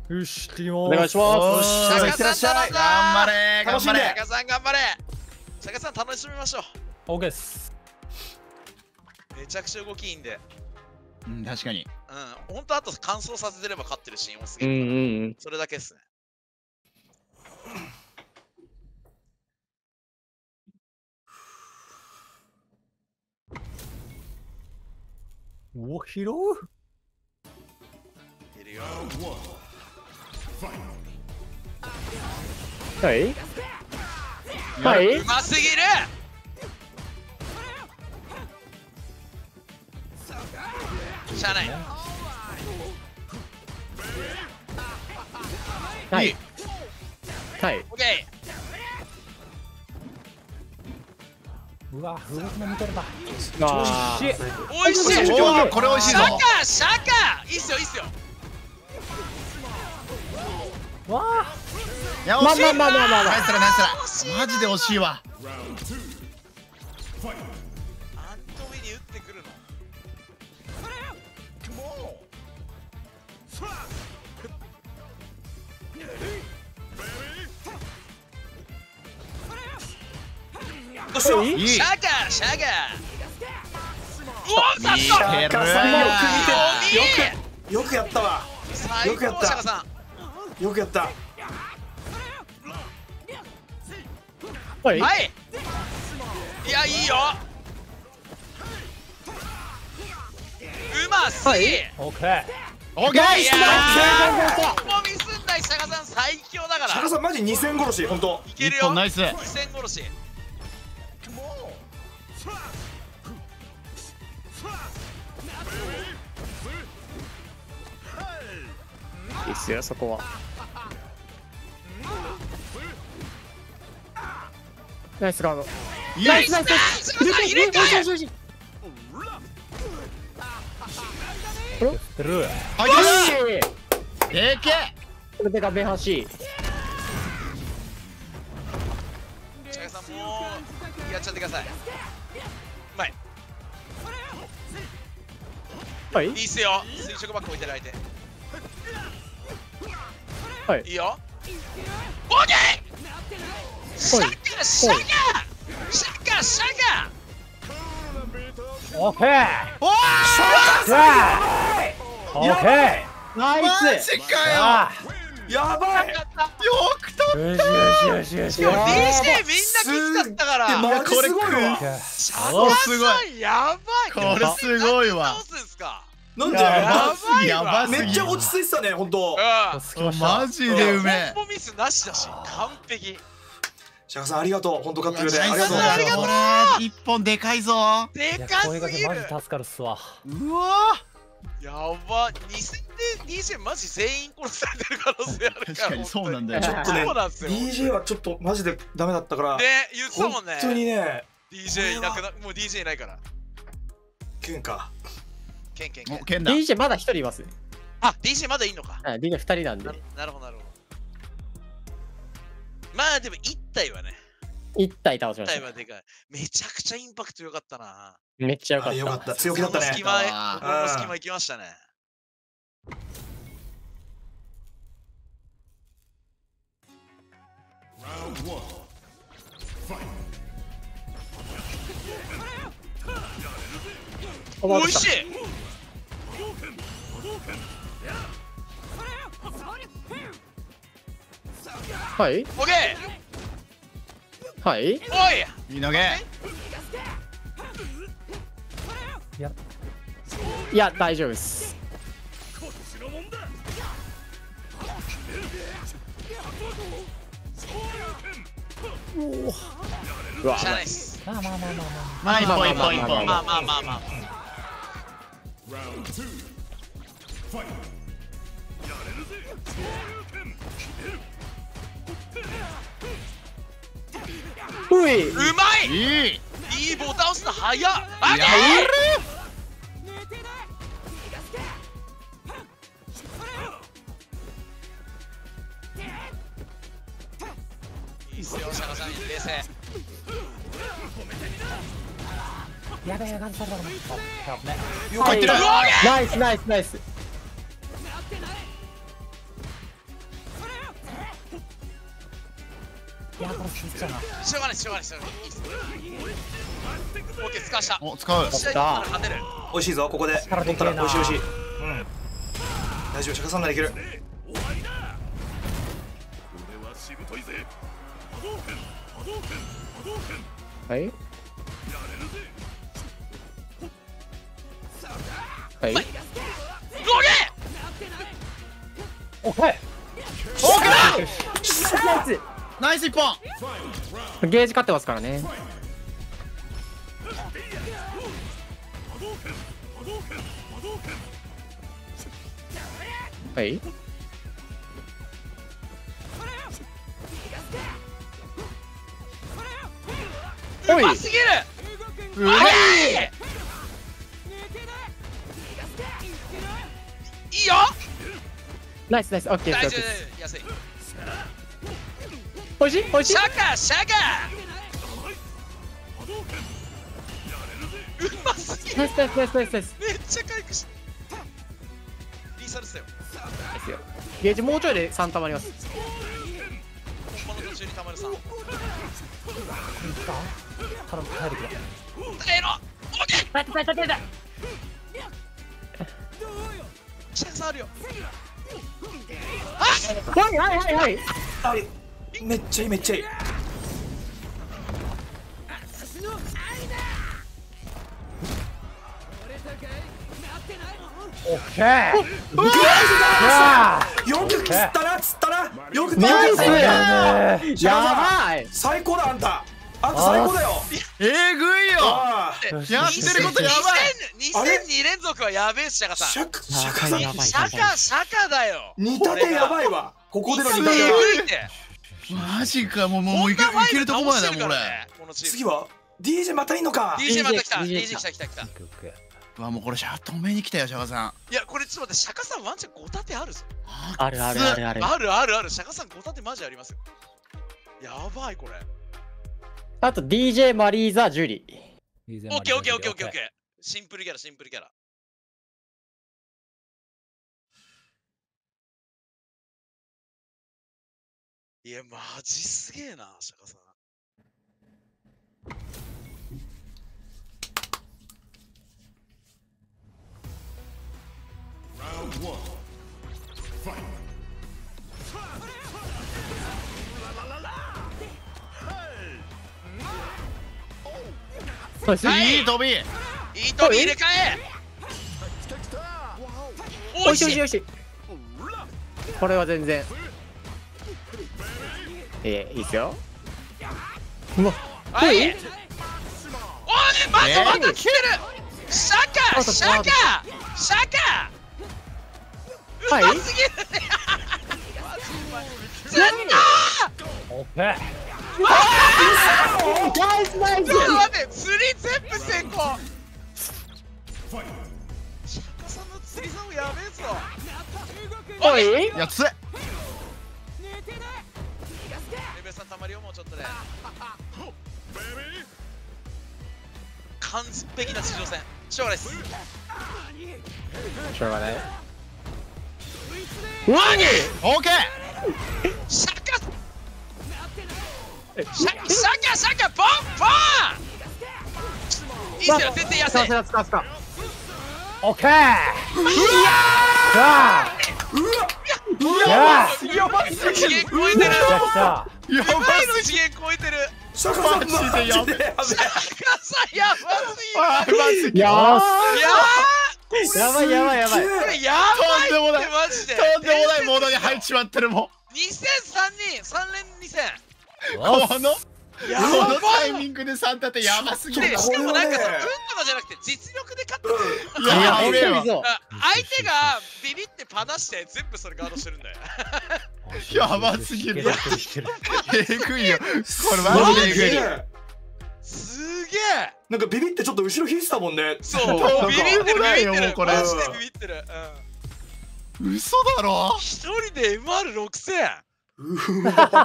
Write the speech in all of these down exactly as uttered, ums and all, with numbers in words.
よし、行ってきます。 お願いします。 シャいってらっしゃい。 頑張れ楽しんで。 シャカさん頑張れ。シャカさん楽しみましょう。 オーケーです。 めちゃくちゃ動きいいんで。 うん、確かに。 うん、本当あと乾燥させてれば勝ってるシーン多すぎうんるから。 うんうん。 それだけっすね。 お、拾う。 いるよ。 はいはいうますぎる。しゃあない。 はいはい。 オッケうわ、動きの見とれた。 あーー。おいしい。 おー、これ美味しいぞ。 シャカシャカいいっすよいいっすよ。 わあ。 いや、 まあ惜しい。 まあまあまあまあまあ。 ナイスラナイスラ。マジで惜しいわ。 あんと上に打ってくるの。どうしよう。 いい。 シャカシャカ。うわっ、さっいいさ。 ヘルシャカさんよく見て。 よよくやったわ。 最よくやった高シャカさん。 よくやった。 はいはい。いやいいよ。うますぎ。 オーケー。 オッケー。 いやナー、もうミスんないシャカさん最強だから。 シャカさんマジにせん殺し本当。 いけるよ。 一本ナイス。 にせん殺し。 いいっすよそこは。ナイスガード。 イエイ。 ナイスナイスナイス。 シャカさん入れ替え。 よしよしよし。 振ってる。 あ、よし。でけ。 これで画面端。 シャカさんもうやっちゃってください。うまい。 はいいいっすよ。垂直バック置いてる相手。 はいいいよ。オーケー。シャカシャカシャカシャカ。 オーケー。 おー。 オーケナイマス。 ジー。 かあやばい。 よ。よくと。 よしよしよしよし。 でも ディージェー みんなきつかったから。 マジすごいわ。 シャカすごさんやばい。 これすごいわどうすんすか。 なんで？ やばいわ。 やばすぎる。 めっちゃ落ち着いてたね本当。 うん。 つきました。 マジでうめえ。 コンボミスなしだし完璧。 シャカさんありがとう本当勝ってくれてナイスありがとう。 ありがとうこれ一本でかいぞ。 でいや、 かす声かぎる。 けマジ助かるっすわ。 うわやば。に戦で ディージェー マジ全員殺されてる可能性あるから。 確かにそうなんだよ。 ちょっとねそうなんですよ。 ディージェー はちょっとマジでダメだったから。 で言ってたもんね。 本当にね。 ディージェー いなくな、もう ディージェー いないから。 ケンか。 ケンケンケンお、。剣だ。 ディージェー まだ一人います。 あ、ディージェー まだいいのか。 はい、ディージェー 二人なんでな。なるほどなるほど。まあでもいち体はね。 一体倒しまいち体した。 はでかい。めちゃくちゃインパクト良かったな。 めっちゃ良かっ。 あれよかったた。強気だったね。 心の隙間へ、 あー心の隙間行きましたね。 おおいしい。 はいオッケはい。 ー。おい。 いい投げ。 いや、 いや大丈夫です。うわしゃあないっす。 まあまあまあまあままあ一本一本一まあ本。 まあまあまあまあ。 ういうまい。 いい。 いいボタン押すの早っ。あやれ。いいっすよ、シャカさん、冷静。 あ。やべえ、ガンされたかな。あ、やべえ。 入ってる。 ナイスナイスナイス。 いやこれきついな。 しょうがないしょうがないしょうがないいいっす。オッケー使わした。 お使う。 試合取ったら勝てる。 美味しいぞここで力取ったらでけえな美味しい美味しい。うん大丈夫、釈迦さんならいける。 はいはいロゲオッケー。 ナイス一本。 ゲージ勝ってますからね。はいおいうますぎる。 うまい。 いいよ。 ナイスナイスオッケー大丈ですオッケーです夫安い。 おいしいおいしいシャカシャカ。うますぎる。 ナイスナイスナイスナイスナイスめっちゃ回復した。リーサルっすよ。 ですよ。ゲージもうちょいでさん溜まります。 本番の途中にたまるさん。 頼む帰るけど。 耐えろ。オッケー。 耐えて耐えて耐えてシャカさんあるよ。 はいはいはいはいあめっちゃいいめっちゃいい。 オッケー。うわよく釣ったな釣ったなよく釣ナイスったや釈迦さんばい最高だあんたあんた最高だよ。 えぐいよ。 ああやってることやばい。 にせんに連続はやべえシャカさん。シ釈釈迦さんやばいャカシャカだよ。 煮立てやばいわ。ここでの煮え立ては。 ぐいって。 マジか。もうもうもういけいけるとこまでだもんこれ。 このチーム次は ディージェー またいんのか。 ディージェー また来たディディーージェージェー 来た来た来た。 うわもうこれシャ止めに来たよシャカさん。 いやこれちょっと待ってシャカさんワンチャンご盾あるぞ。 あるあるあるあるあるあるあるシャカさんご盾マジありますよ。やばいこれ。 あと ディージェー マリーザ・ジュリオッケーオッケーオッケーオッケーオッケー。シンプルキャラシンプルキャラ。いやマジすげえなシャカさん。 そうですはいいい飛び。 いい飛び入れ替え。 おいしいおいしいおいしいこれは全然えー、いいっすようわはい。おいおい待ってえーまた来てる。シャカシャカシャカ。 はいうますぎる。絶オッケー。 ナイスナイス対ちょっと待って釣り全部成功。シャカさんの釣りさんもやべえぞ。 おいいやつえ。 レベルさんたまるよもうちょっとで。完璧な地上戦しょうがないっす。 しょうがないオーケシャカシャカシャカシャカボンボン。いいっすよ全然安い。 使わせた使わせたオッケー。さあやばい次元超えてる。 来た。 ー。やば前のすぎ。 次元超えてる。 釈迦さんマジでやべえマジでやべシャカさんやばすぎる。 あーマジで。 やいややばいやばいやばいーこれやばいってマジで。 とんでもないモードに入っちまってるもん。 にせんさんにんさん連にせん。 このやこのタばい。 イミングでさん立てやばすぎるな。 でしかもなんかさこれはね運とかじゃなくて実力で勝ってる。 いややべえわ。 そうあ相手がビビってパナして全部それガードしてるんだよ。 やばすぎる。 引けてるえぐいよ。これマジでえぐい。 すげえ。 なんかビビってちょっと後ろ引いてたもんね。 そうなんかビビってるビビってる。 もうこれマジでビビってる。うん。 嘘だろ。 一人で エムアールろくせん。 うやば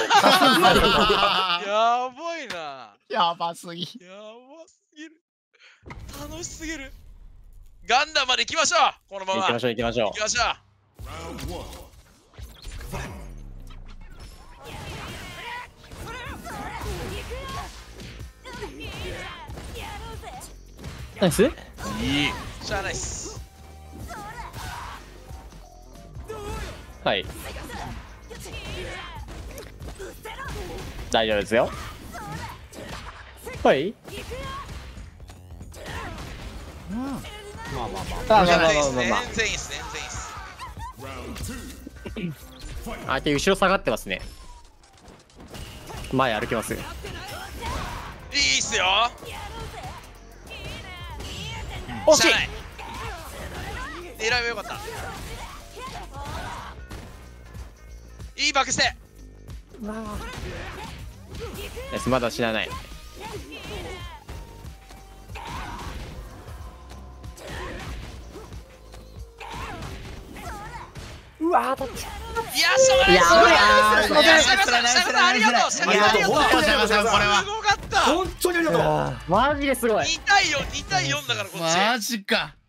いな。 やばすぎ。 やばすぎる。楽しすぎる。ガンダムまで行きましょう。このまま。 行きましょう行きましょ行きましょう。 ナイス。 いい。 しゃあないっす。 はい大丈夫ですよ。はいまあまあまあ。 あまあまあまあまあまあ全然いいっす全然いいっす全然いいっす。 相手後ろ下がってますね。前歩きますよ。 いいっすよ。 惜しい。 しゃあない。狙いは良かった。いいバックステ。 ナイスまだ死なない。 うわー当たっちゃいや、それいやすごい。 いやーいや、シャガさん、シャガさんありがとう。シャガさんありがとう。 本当にシャガさんこれはすごかった。 本当にありがとう。 マジですごい。 に対よん、に対よんだからこっち。 マジか。